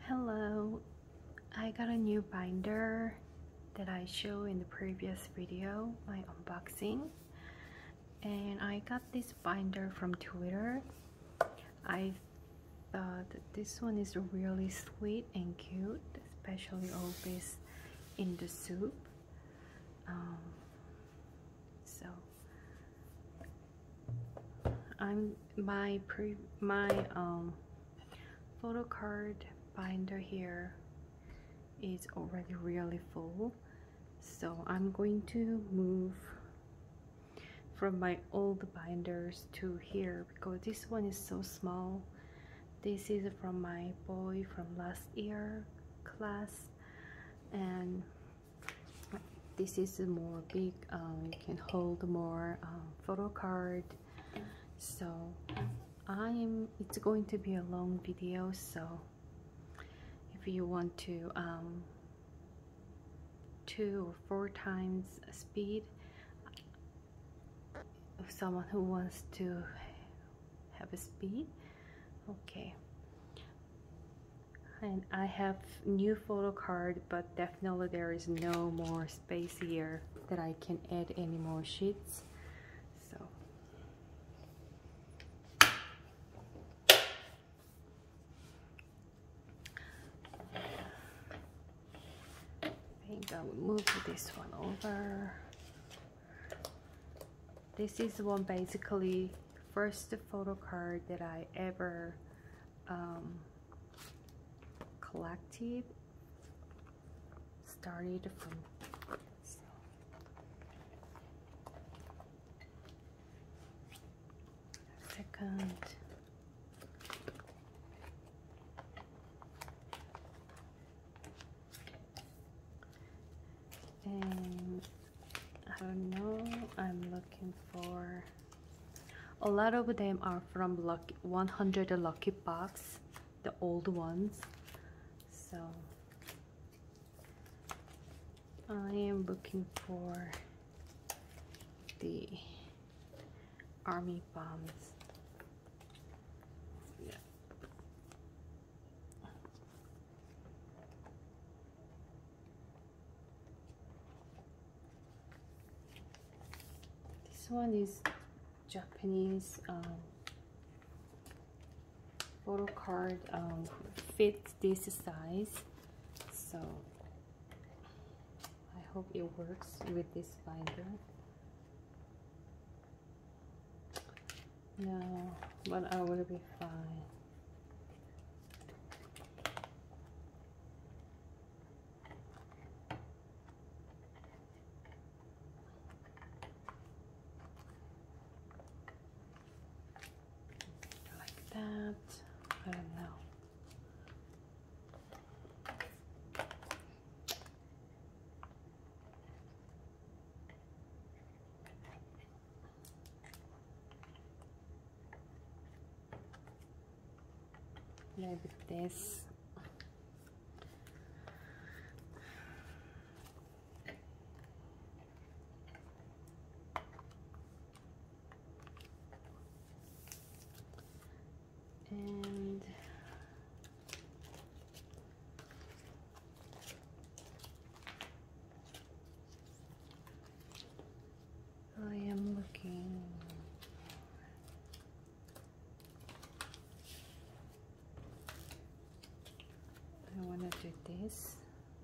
Hello, I got a new binder that I showed in the previous video, my unboxing, and I got this binder from Twitter. I thought that this one is really sweet and cute, especially all this in the soup. So my photo card binder here is already really full, so I'm going to move from my old binders to here because this one is so small. This is from my boy from last year class, and this is more big. You can hold more photo card. So it's going to be a long video, so if you want to 2 or 4 times speed, someone who wants to have a speed, okay. And I have new photo card, but definitely there is no more space here that I can add any more sheets. So I think I will move this one over. This is one basically first photo card that I ever collected. Started from second. And I don't know, I'm looking for a lot of them are from 100 Lucky Box, the old ones. So I am looking for the army bombs. Yeah. This one is Japanese photo card, fits this size, so I hope it works with this binder. No, but I will be fine. Like that. I don't know. Maybe this. And I am looking. I want to do this.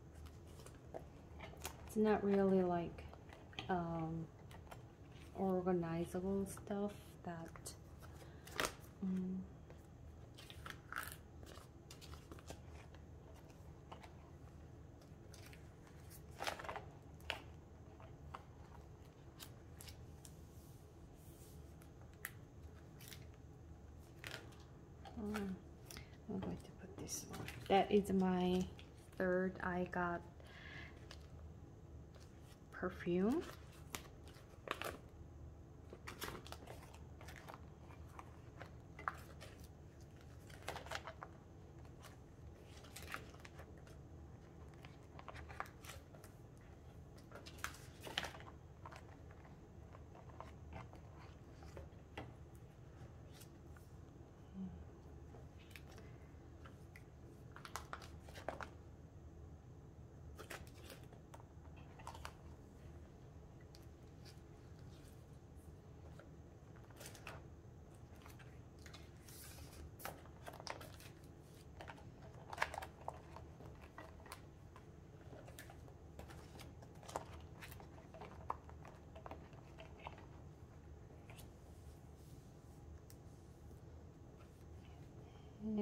It's not really like organizable stuff that I'm going to put this one. That is my third. I got perfume.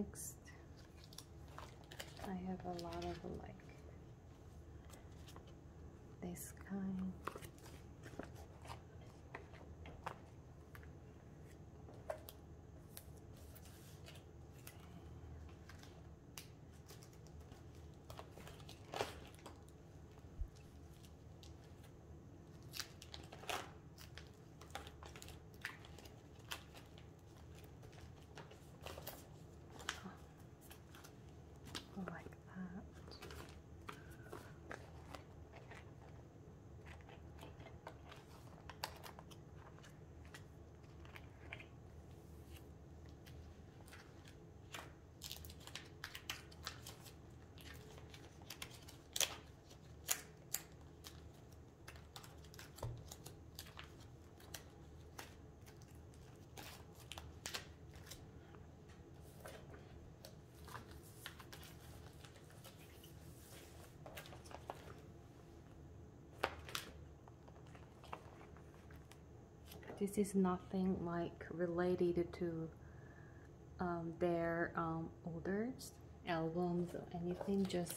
next I have a lot of like this kind. Like that. This is nothing like related to their orders, albums, or anything, just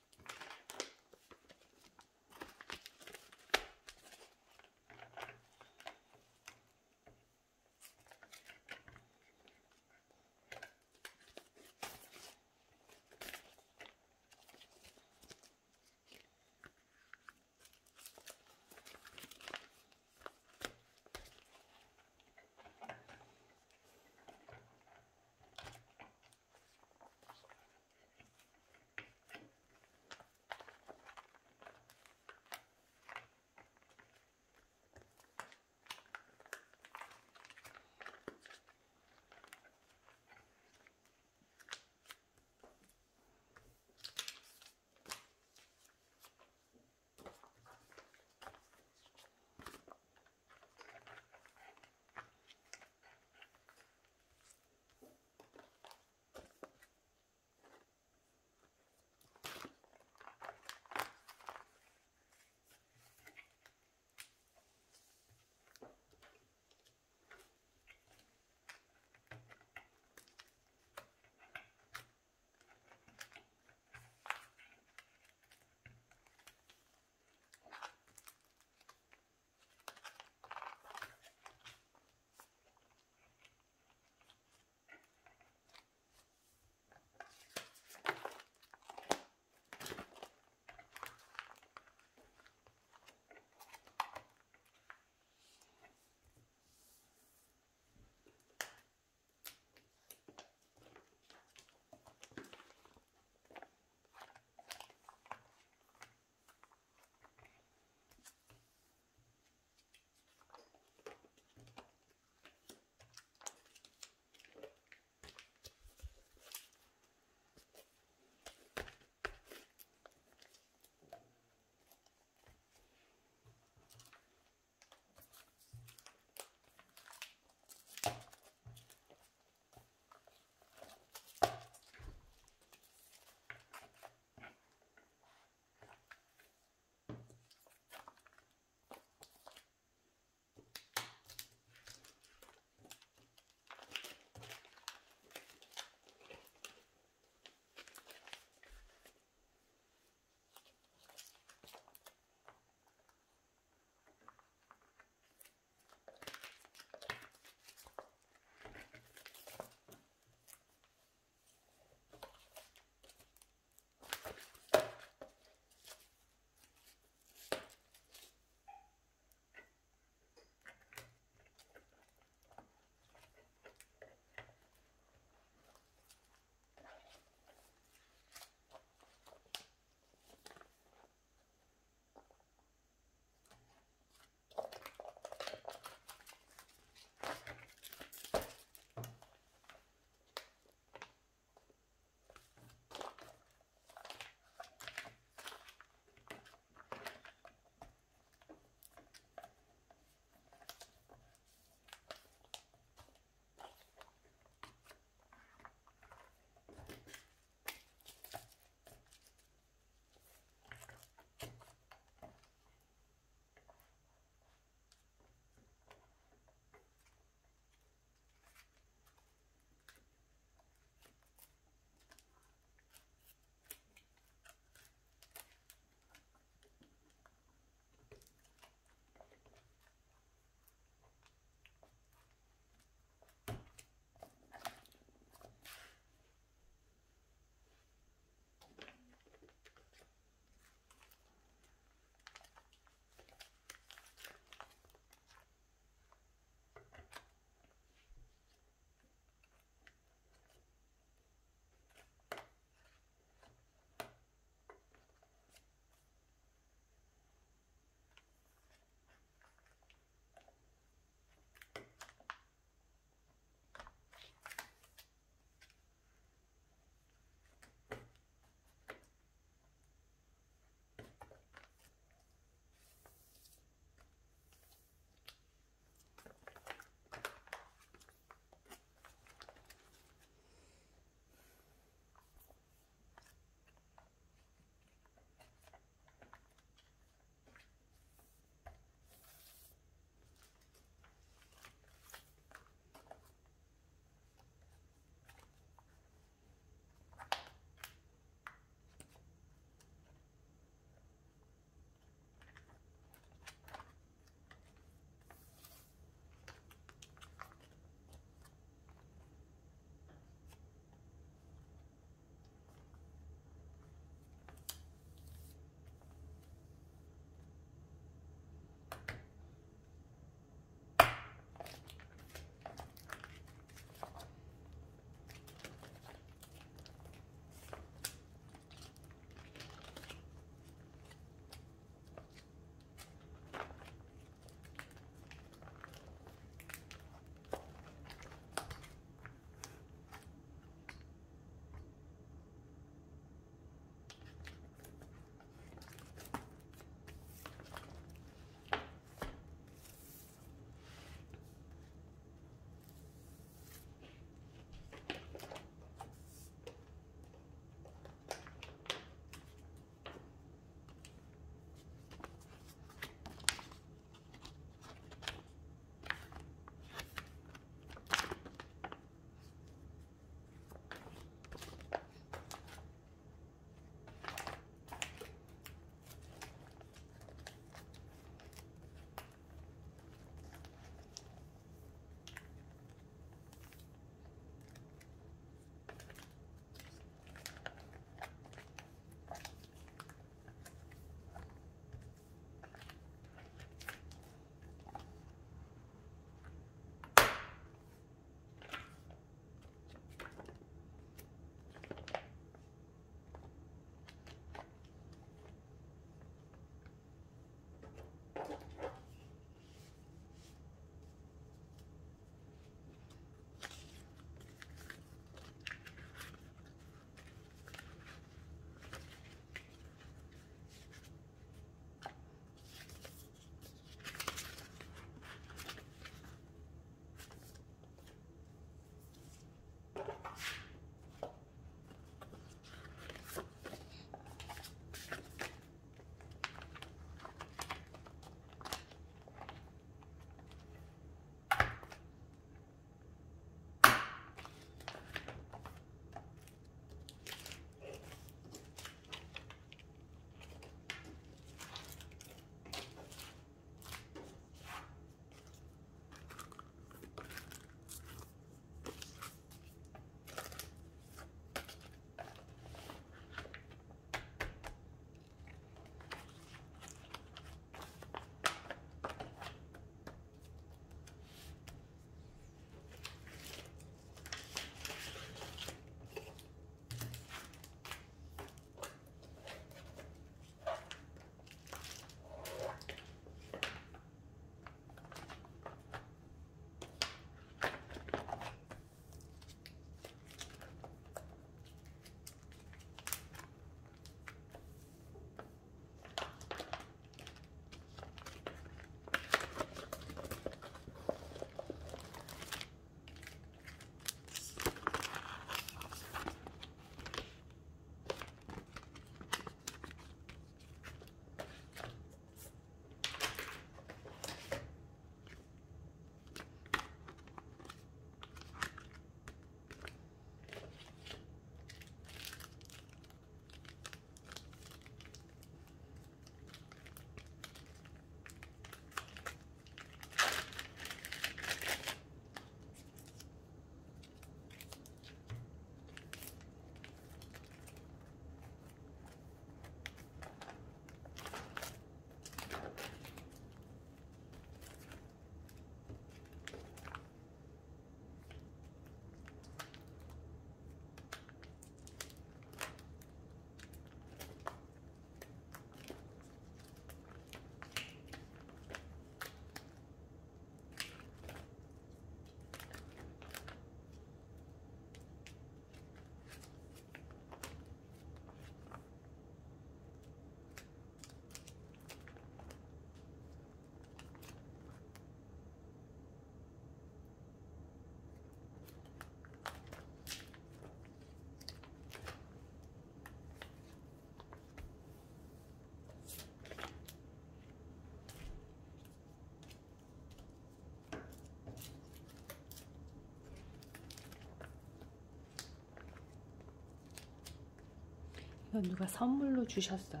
이건 누가 선물로 주셨어요.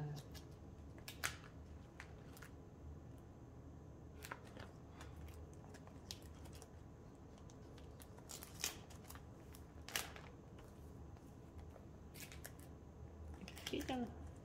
찢어놔.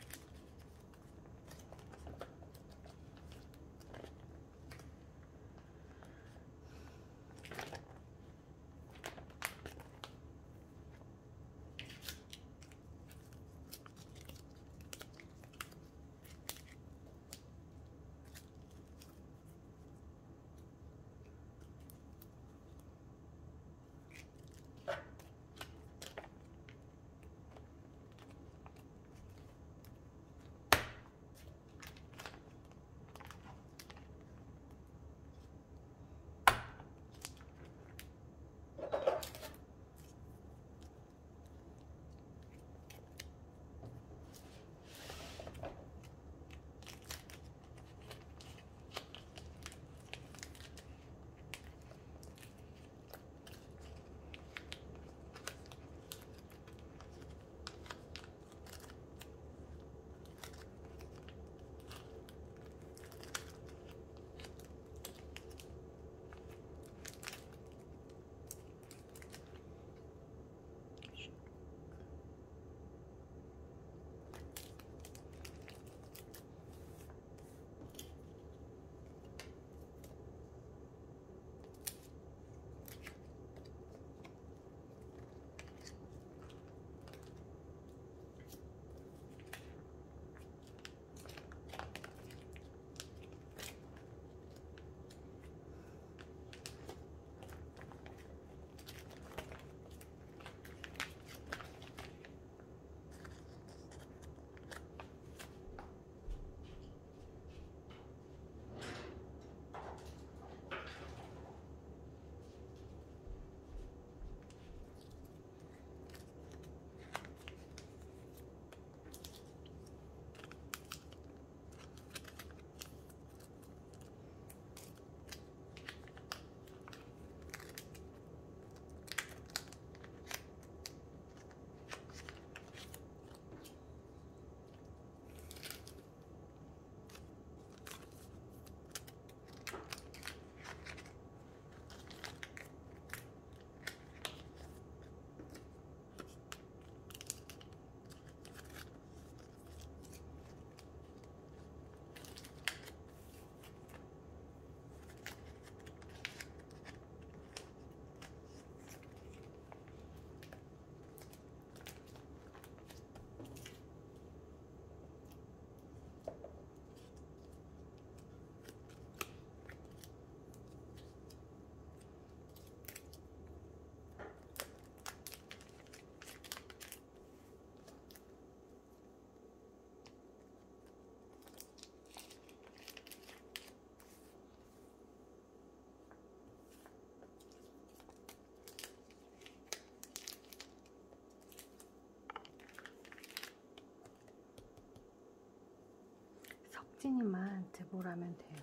석진이만 뭘 하면 돼요.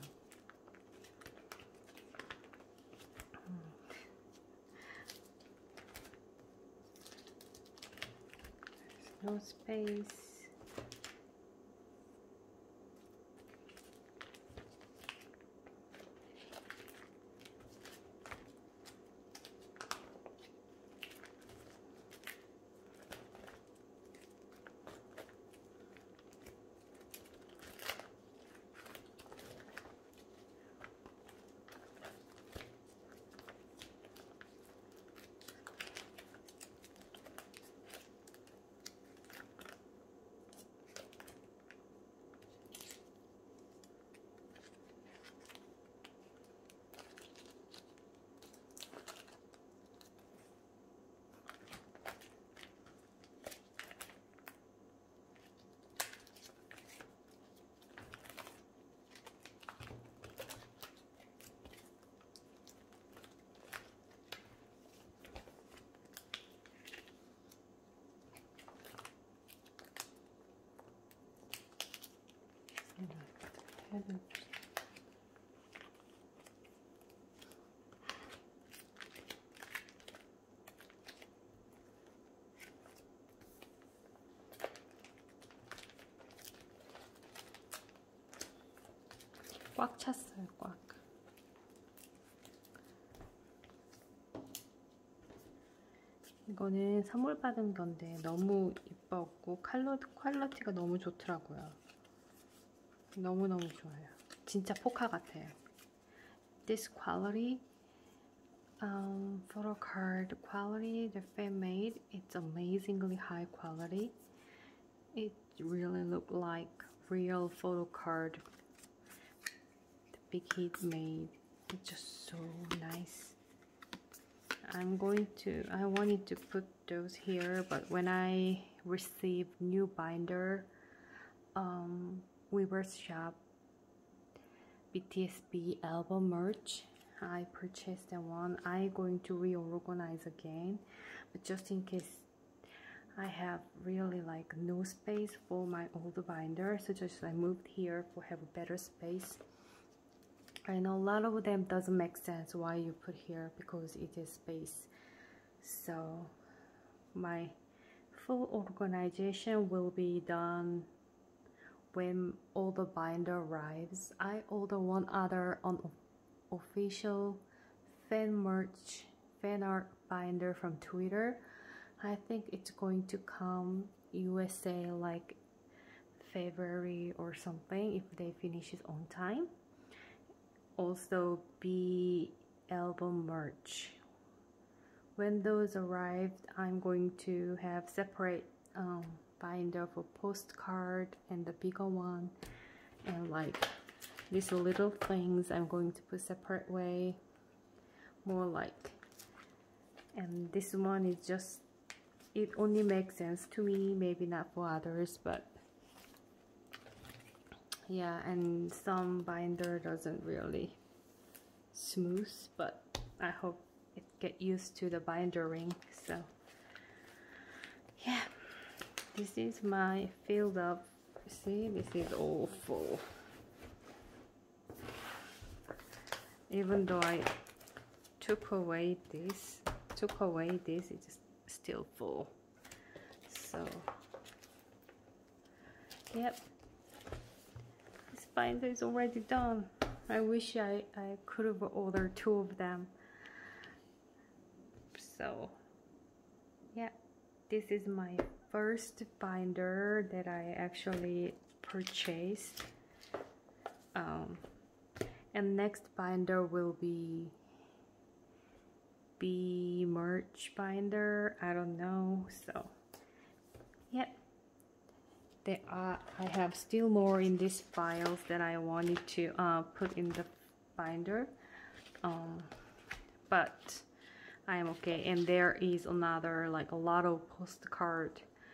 No space. 꽉 찼어요, 꽉. 이거는 선물 받은 건데 너무 이뻤고 퀄리티가 너무 좋더라고요. 너무너무 좋아요. 진짜 포카 같아요. This quality, photo card quality, the fan made, it's amazingly high quality. It really looked like real photo card. The big hit made. It's just so nice. I wanted to put those here, but when I received new binder, Weaver's Shop BTS album merch, I purchased that one. I'm going to reorganize again, but just in case I have really like no space for my old binder, so just I moved here for have a better space. I know a lot of them doesn't make sense why you put here because it is space. So my full organization will be done when all the binder arrives. I order one other official fan art binder from Twitter. I think it's going to come USA like February or something if they finish it on time. Also B album merch. When those arrived, I'm going to have separate binder for postcard and the bigger one, and like these little things I'm going to put separate way, more like. And this one is just, it only makes sense to me, maybe not for others, but yeah. And some binder doesn't really smooth, but I hope it get used to the binder ring. So yeah, this is my filled up. See, this is all full. Even though I took away this, it's still full. So yep, this binder is already done. I wish I could have ordered 2 of them. So yeah, this is my first binder that I actually purchased. And next binder will be merch binder. I don't know. So yeah, I have still more in these files that I wanted to put in the binder, but I am okay. And there is another, like a lot of postcard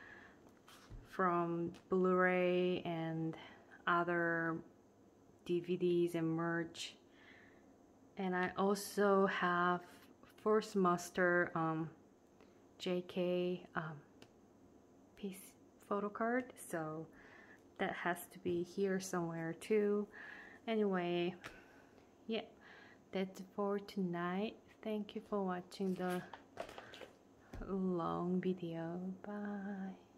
from Blu-ray and other DVDs and merch. And I also have Force Master JK piece photo card, so that has to be here somewhere too. Anyway, yeah, that's for tonight. Thank you for watching the long video. Bye.